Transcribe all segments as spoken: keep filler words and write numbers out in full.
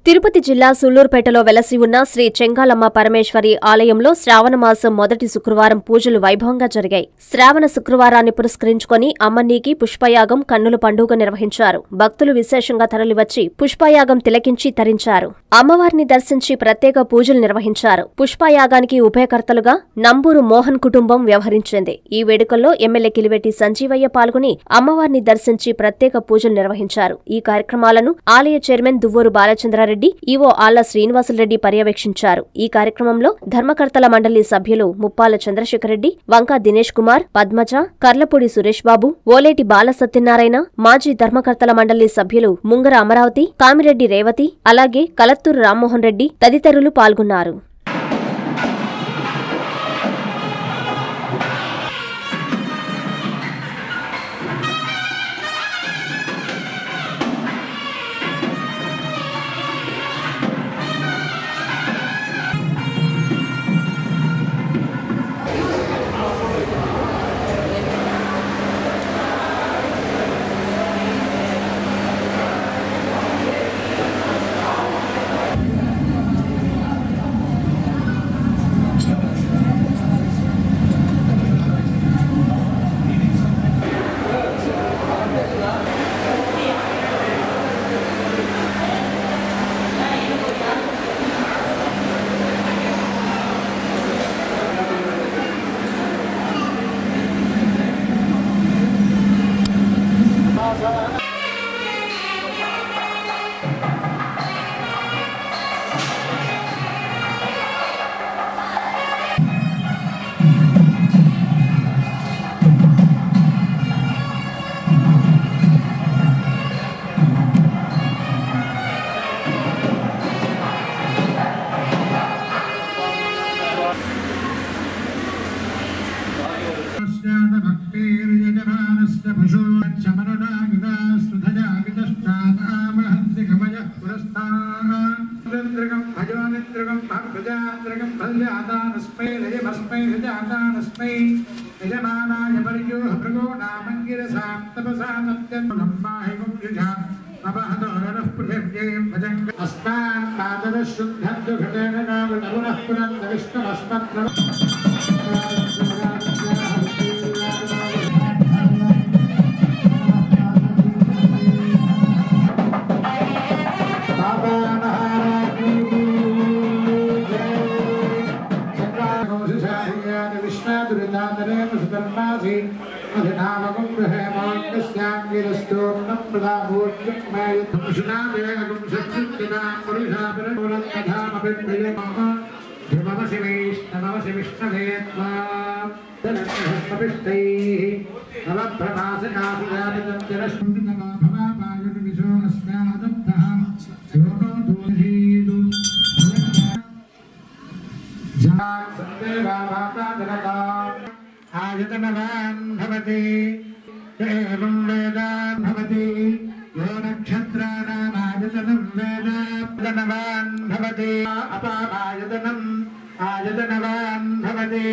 తిరుపతి జిల్లా సుళ్లూరుపేటలో వెలసి ఉన్న శ్రీ చెంగాలమ్మ పరమేశ్వరి ఆలయంలో శ్రావణ మాసం మొదటి శుక్రవారం పూజలు వైభవంగా జరిగాయి. శ్రావణ శుక్రవారాన్ని పురస్కరించుకుని అమ్మన్నీకి పుష్పయాగం కన్నుల పండుగ నిర్వహించారు. భక్తులు విశేషంగా తరలివచ్చి పుష్పయాగం తిలకించి తరించారు. అమ్మవారిని దర్శించి ప్రత్యేక పూజలు నిర్వహించారు. పుష్పయాగానికి ఉభయకర్తలుగా నంబూరు మోహన్ కుటుంబం వ్యవహరించింది. ఈ వేడుకల్లో ఎమ్మెల్యే కిలివెట్టి సంజీవయ్య పాల్గొని అమ్మవారిని దర్శించి ప్రత్యేక పూజలు నిర్వహించారు. ఈ కార్యక్రమాలను ఆలయ చైర్మన్ దువ్వూరు బాలచంద్ర రెడ్డి, ఈవో ఆళ్ల శ్రీనివాసులరెడ్డి పర్యవేక్షించారు. ఈ కార్యక్రమంలో ధర్మకర్తల మండలి సభ్యులు ముప్పాల చంద్రశేఖరరెడ్డి, వంకా దినేష్ కుమార్, పద్మజ, కర్లపూడి సురేష్ బాబు, ఓలేటి బాల సత్యనారాయణ, మాజీ ధర్మకర్తల మండలి సభ్యులు ముంగర అమరావతి, కామిరెడ్డి రేవతి, అలాగే కలత్తూరు రామ్మోహన్ రెడ్డి తదితరులు పాల్గొన్నారు. आयतनवान् भवति एवं वेदान् भवति यो नक्षत्राणाम् आयतनं वेद आयतनवान् भवति अपामायतनम् आयतनवान् भवति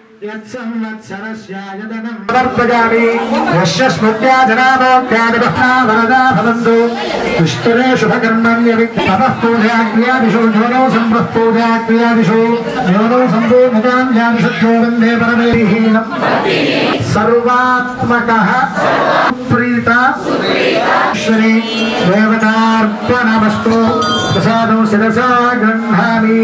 यत्संवत्सरस्यायतनं समर्पयामि यस्य स्मृत्या जनामोक्त्यादिबह्ना वरदा भवन्तु दुष्करे शुभकर्मण्यविक्तमः पूजाक्रियादिषु योनो सम्भः पूजाक्रियादिषु योनो सम्पूर्णतां ज्ञानशुद्धो वन्दे परमेहीनम् सर्वात्मकः प्रीता श्री देवतार्पणमस्तु प्रसादं शिरसा गृह्णामि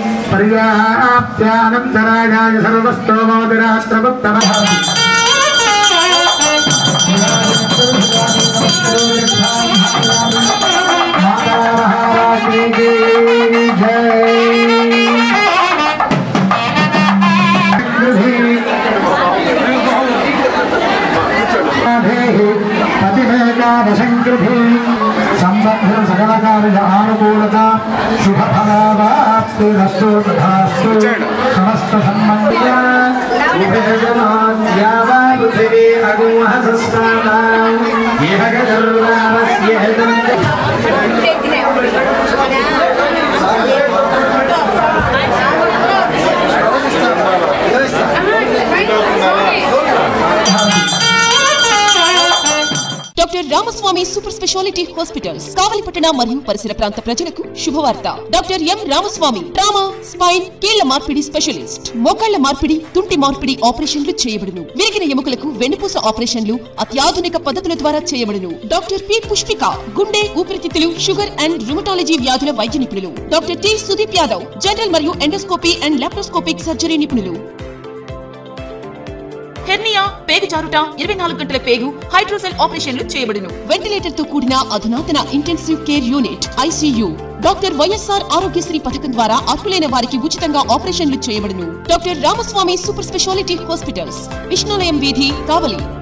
पर्याप्त्यानन्तरायाय सर्वस्तोमोदिराष्ट्रमुत्तमः माता महारानी की जय। पतिमेकादशंकृति संबद्ध सकलकार्य आनुकूलता शुभ फलावाप्तिरस्तु तथास्तु समस्त सम्बन्ध्या उभयजमान्यावा पृथिवी अगुहसस्तानां यः गजर्वाणस्य हितं doctor doctor Ramaswamy super speciality hospitals, కావలిపట్టణ మరియు పరిసర ప్రాంత ప్రజలకు శుభవార్త. Doctor M Ramaswamy trauma, spine, కీళ్ల మార్పిడి స్పెషలిస్ట్. మోకాళ్ల మార్పిడి, తుంటి మార్పిడి ఆపరేషన్లు చేయబడును. విరిగిన ఎముకలకు వెన్నుపూస ఆపరేషన్లు అత్యాధునిక పద్ధతుల ద్వారా చేయబడును. డాక్టర్ పి పుష్పిక గుండె, ఊపిరితిత్తులు, షుగర్ అండ్ రుమటాలజీ వ్యాధుల వైద్య నిపుణులు. Doctor T Sudeep Yadav general మరియు ఎండోస్కోపీ అండ్ లాప్రోస్కోపిక్ సర్జరీ నిపుణులు. హెర్నియా, పేగు జారుట, ఇరవై నాలుగు గంటల పేగు, హైడ్రోసెల్ ఆపరేషన్లు చేయబడును. వెంటిలేటర్ తో కూడిన అధునాతన intensive care unit ICU. Doctor YSR Aarogyasri పథకం ద్వారా అర్హులైన వారికి ఉచితంగా ఆపరేషన్లు చేయబడును. Doctor Ramaswamy super speciality hospitals, విష్ణులయం వీధి, కావలి.